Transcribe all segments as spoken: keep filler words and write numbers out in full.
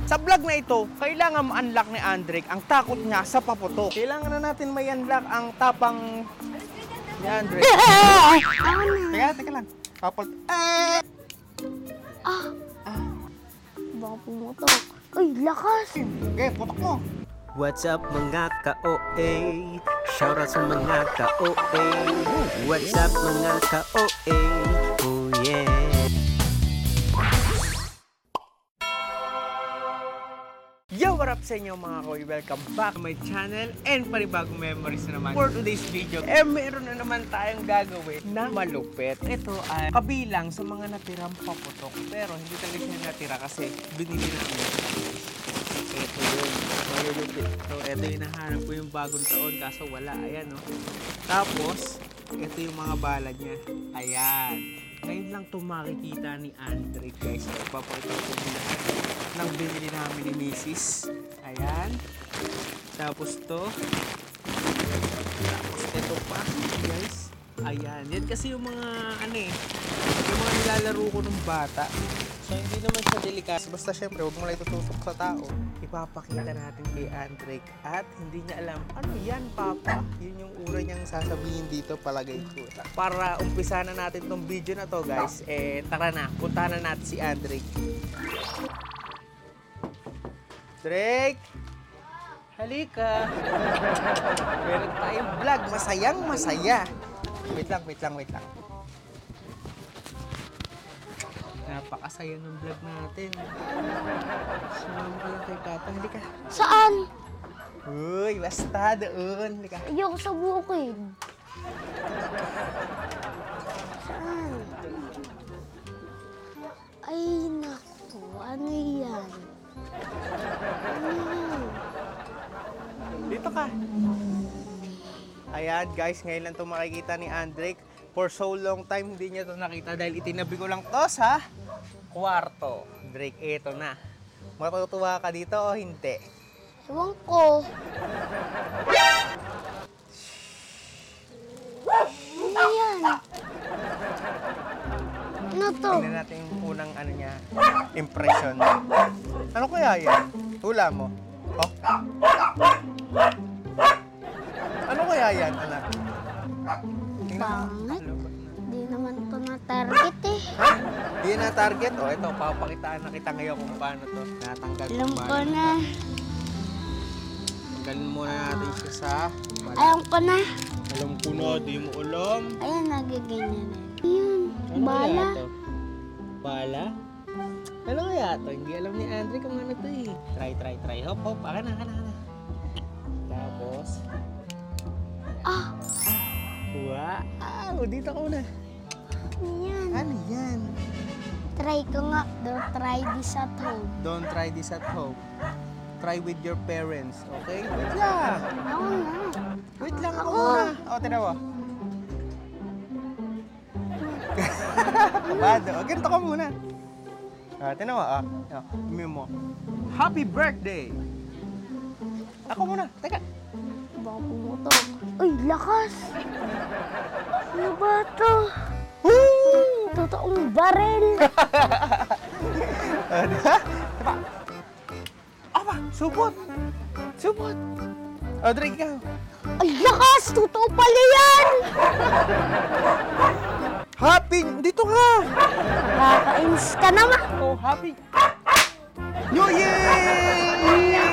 Sa vlog na ito, kailangan ma-unlock ni Andrick ang takot niya sa paputok. Kailangan na natin may unlock ang tapang ni Andrick. Teka, teka lang. Papul... Ah! Ah! Baka pumutok. Uy, lakas! Okay, putok mo. What's up mga ka-O A? Shoutout sa mga ka-O A. What's up mga ka-O A? Oh yeah. Yo, what up sa inyo mga koy? Welcome back to my channel and panibagong memories na naman. For today's video, eh meron na naman tayong gagawin na malupit. Ito ay kabilang sa mga natirang paputok. Pero hindi talaga siya natira kasi binili namin. Ito yun, malulupit. So, ito yung nahanap ko yung bagong taon kaso wala. Ayan, no? Tapos, ito yung mga bala niya. Ayan. Ngayon lang ito makikita ni Andrick, guys. Papakita ko muna ng binili namin ni Missus Ayan. Tapos to. Tapos ito pa, guys. Ayan. Yan kasi yung mga, ano eh, yung mga nilalaro ko ng bata. So, hindi naman siya delikas. Basta syempre, huwag mo lang itutusok sa tao. Ipapakita natin kay Andrick. At hindi niya alam, ano yan, Papa? Yun yung una niyang sasabihin dito, palagay ko. Para umpisa na natin tong video na to, guys, eh, tara na. Punta na natin si Andrick. Drake! Halika! Meron tayong vlog. Masayang masaya. Wait lang, wait lang, wait lang. Napakasaya ng vlog natin. Sumama ka lang kay Papa. Halika. Saan? Uy, basta doon. Halika. Ayoko sa bukid. Saan? Ay, naku. Ano yan? Ano yan? Dito ka. Ayan, guys. Ngayon lang ito makikita ni Andrick. For so long time, hindi niya ito nakita dahil itinabi ko lang to sa kwarto. Drake, eto na. Matutuwa ka dito o hindi? Ewan ko. Ano yan? Ano to? Tingnan natin yung unang ano niya, impression. Ano kaya yan? Hula mo. Oh. Ano kaya yan, anak? Pangit. Di naman to na target eh. Ha? Di na target? O, ito, papakitaan na kita ngayon kung paano to. Natanggal Alam yung ko bala. na. Tanggalin muna natin siya sa bala. Alam ko na. Alam ko na, di mo alam. Ayan, nagiganyan na. Yun. Ano Bala. kaya to? Bala? Ano kaya to? Hindi alam ni Andre kung ano to eh. Try, try, try. Hop, hop. Aka na, aka na, aka na. Tapos, Ah! wow! Dito ka muna. Ano yan? Ano yan? Try ko nga. Don't try this at home. Don't try this at home. Try with your parents, okay? Wait lang. Ako na. Wait lang ako Ako. muna. O, tinan mo. Kabado. O, ganito ka muna. Ah, tinan mo, ah. Ah, imi mo. Happy birthday! Ako muna. Teka. Baka pumutok. Uy, lakas! Ano ba to? Woo! Totoong baril. Ano? Diba? Aba, supot! Supot! O, drink ka. Ay, lakas! Totoo pala yan! Happy! Dito ka! Nakaka-ins ka naman. Oh, happy! New Year!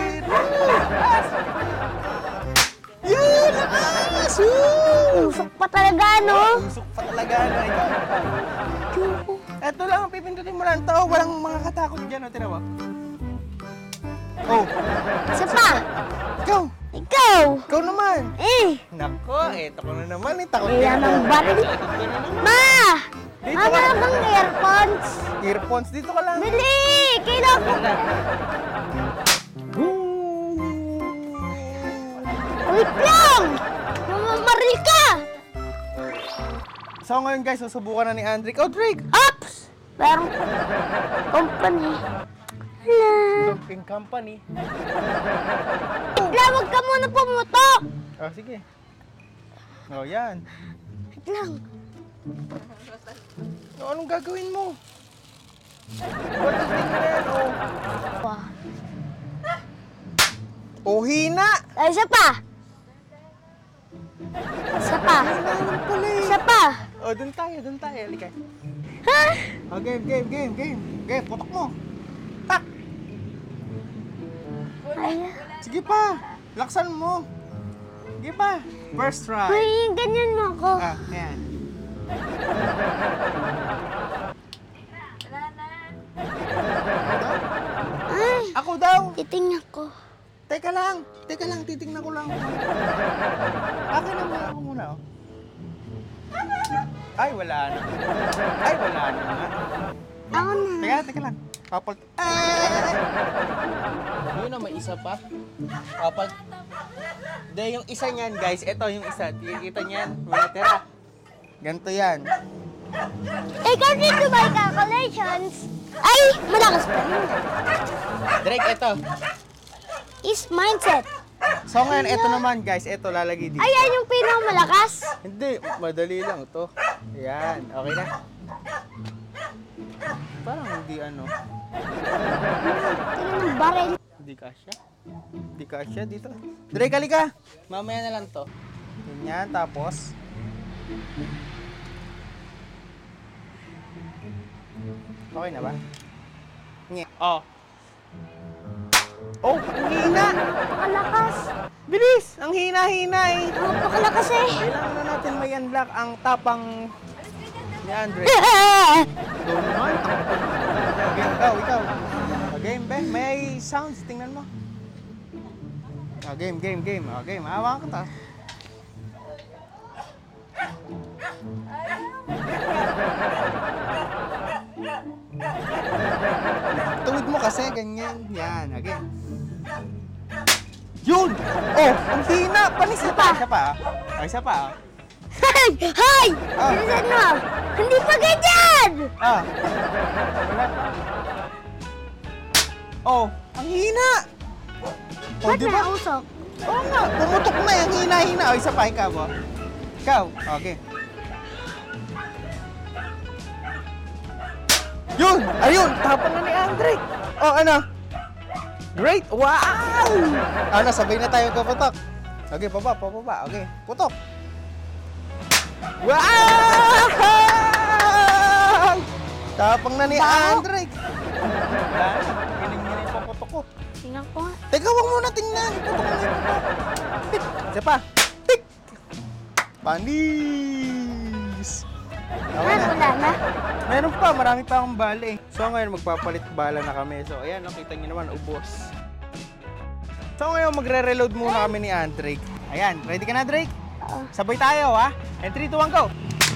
Yun! Lakas! Woo! Usok pa talaga, no? Usok pa talaga na ikaw. Eto lang, pipindutin mo lang to. Walang mga katakot dyan. O, tira mo. Oh, Isa pa. ikaw! Ikaw. Ikaw naman! Eh, Nako, eto ko na naman. Eh, takot ayan ka. ang baril. Takot ka na naman. Ma! Dito Mama ka. bang earphones? Earphones, dito ka lang. Bili! Kailangan ko. Wait lang! Mamamaril ka! So ngayon guys, susubukan na ni Andrick. Oh, Drake! Ops! Pero, company. Hala. Dropping company. Wala, wag ka muna pumutok! Oh, sige. Oh, yan. Wait lang. So, anong gagawin mo? What is this na yan? Oh. Wah, O, hina! Ay, isa pa. Isa pa. Isa pa. O, dun tayo, dun tayo. Halika. Ha? O, game, game, game, game. Game, putok mo. Tak! Ay, Sige pa. Laksan mo. Sige pa. First try. Uy, ganyan mo ako. Ah, ayan. Ay, Ako daw. titingnan ko. Teka lang. Teka lang, titingnan ko lang. Akin na muna ako muna. Oh. Ay, wala na. Ay, wala na nga. Ako na. Teka, teka lang. Kapal. Ay! Yun na, may isa pa. Kapal. Hindi, yung isa niyan, guys. Ito yung isa. Kikita niyan. Wala tira. Ganito yan. Eh, kasi Dubai calculations. Ay, malakas pa rin. Drake, ito. Is mindset. So ngayon, ito naman, guys. Ito, lalagay dito. Ay, yan yung pinakamalakas. Hindi, madali lang ito. Ayan, okay na. Parang hindi ano. Tingnan ng baril. Hindi kasya. Hindi kasya dito. Drake, halika. Mamaya na lang to. Ganyan, tapos. Okay na ba? Nye. Oh. Oh, ang hina! Napakalakas. Bilis! Ang hina-hina eh. Napakalakas eh. Kailangan na natin may unlock ang tapang ni Andre. Doon naman. Okay, ikaw, ikaw. Ah, game, be. May sounds. Tingnan mo. Ah, game, game, game. Ah, game. Hawa ka ta. Tuwid mo kasi, ganyan. Yan, okay. Yun! Oh, ang hina! Panis na pa. Isa pa, ah. Ah, isa pa, ah. Hay! Hay! Ah. Bilisan mo! Hindi pa ganyan! Ah. Wala pa. Oh, ang hina! Oh, Ba't di ba? nausok? Oo nga, pumutok na yung hina-hina. O, isa pa, ikaw, oh. Ikaw, okay. Yun! Ayun! Tapang na ni Andre! Oh, ano? Great! Wow! Ano, sabay na tayo kaputok. Okay, pababa, pababa. Okay, putok. Wow! Tapang na ni Baho. Andre. Wala na. Giling-giling pa putok ko. Tingnan ko nga. Teka, huwag muna tingnan. Putok na yung putok. Tik! Isa pa. Tik! Panis! Okay Ah, na. wala na. Meron pa, marami pa akong bala eh. So ngayon magpapalit bala na kami. So ayan, nakita niyo naman, ubos. So ngayon magre-reload muna kami ni Andre. Ayan, ready ka na, Drake? Oo. Sabay tayo, ha? And three, two, one, go!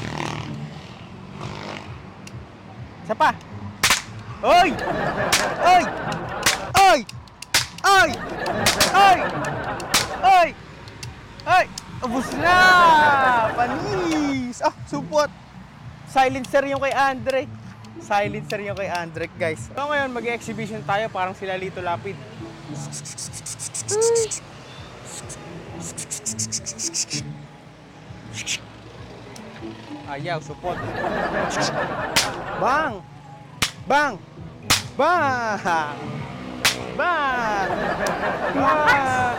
Isa pa. Oy! Oy! Oy! Oy! Oy! Oy! Oy! Ubus na! Panis! Ah, supot! Silencer yung kay Andre. Silencer yung kay Andre, guys. So ngayon, mag-exhibition tayo parang sila Lito Lapid. Ayaw, supot. Bang! Bang! Bang! Bang! Bang!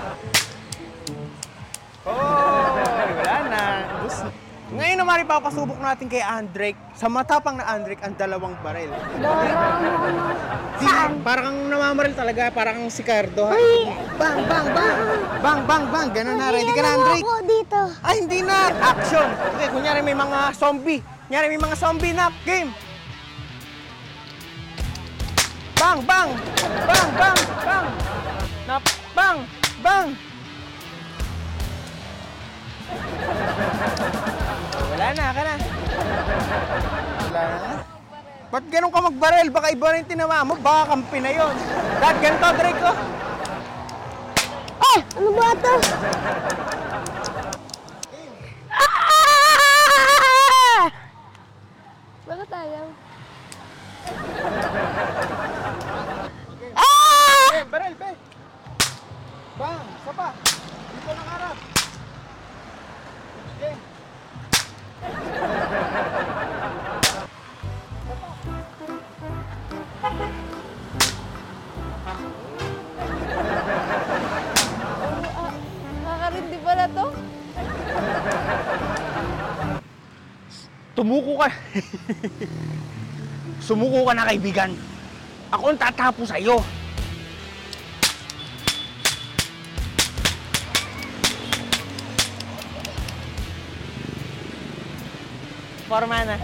Oh, wala na. Bus. Ngayon naman ipapasubok natin kay Andre. Sa matapang na Andre ang dalawang baril. Dora mo ano. Di, Saan? parang namamaril talaga, parang si Cardo. Ha? Uy! Bang, bang, bang! Bang, bang, bang! Ganun na, ready ka na, Ano Andre? ako dito? Ay, hindi na! Action! Okay, kunyari may mga zombie. Kunyari may mga zombie na. Game! Bang, bang! Bang, bang, bang! Nap, bang, bang! Wala na, ka na. Wala na. Ba't ganun ka magbaril? Baka iba rin tinawa mo. Baka kampi na yun. Dad, ganito, Drake, oh. Eh! Ano ba ito? Ah! Bakit ayaw? Ah! Eh, baril, be. Bang, isa pa. Dito ng harap. Okay. Tumuko ka. Sumuko ka na, kaibigan. Ako ang tatapo sa'yo. Forma na.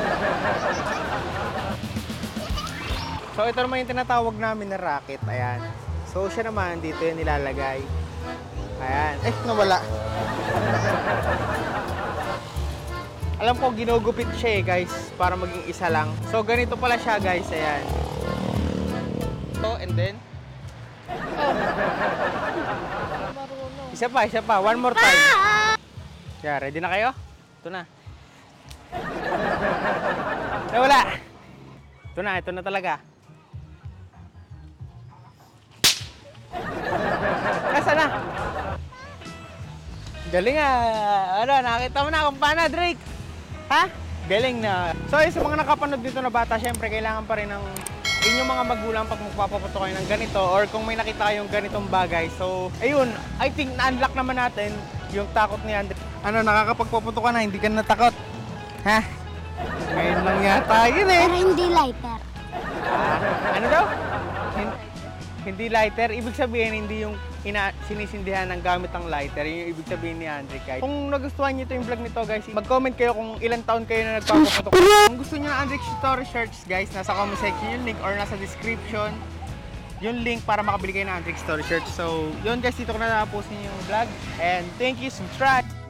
So ito naman yung tinatawag namin na racket. Ayan. So siya naman dito yung nilalagay. Ayan. Eh, nawala. Alam ko ginugupit siya eh guys para maging isa lang. So ganito pala siya guys. Ayan. So and then isa pa, isa pa. One more time. Yeah, ready na kayo? Ito na. Eh, wala. Ito na, ito na talaga. Nasaan na? Galing ah. Ano, nakita mo na kung paano, Drake? Ha? Galing na. So, sa mga nakapanood dito na bata, syempre, kailangan pa rin ng inyong mga magulang pag magpapaputo kayo ng ganito or kung may nakita kayong ganitong bagay. So, ayun, I think na-unlock naman natin yung takot ni Andre. Ano, nakakapagpaputo ka na, hindi ka natakot. Ha? Ngayon lang yata yun eh. Pero hindi lighter. Ah, ano daw? Hin- hindi lighter. Ibig sabihin, hindi yung ina- sinisindihan ng gamit ng lighter. Yun yung ibig sabihin ni Andre Kai. Kung nagustuhan nyo ito yung vlog nito guys, mag-comment kayo kung ilang taon kayo na nagpapaputok. Kung gusto nyo ng Andre Story shirts guys, nasa comment section yung link or nasa description yung link para makabili kayo ng Andre Story shirts. So, yun guys, dito ko na napost yung vlog. And thank you, subscribe!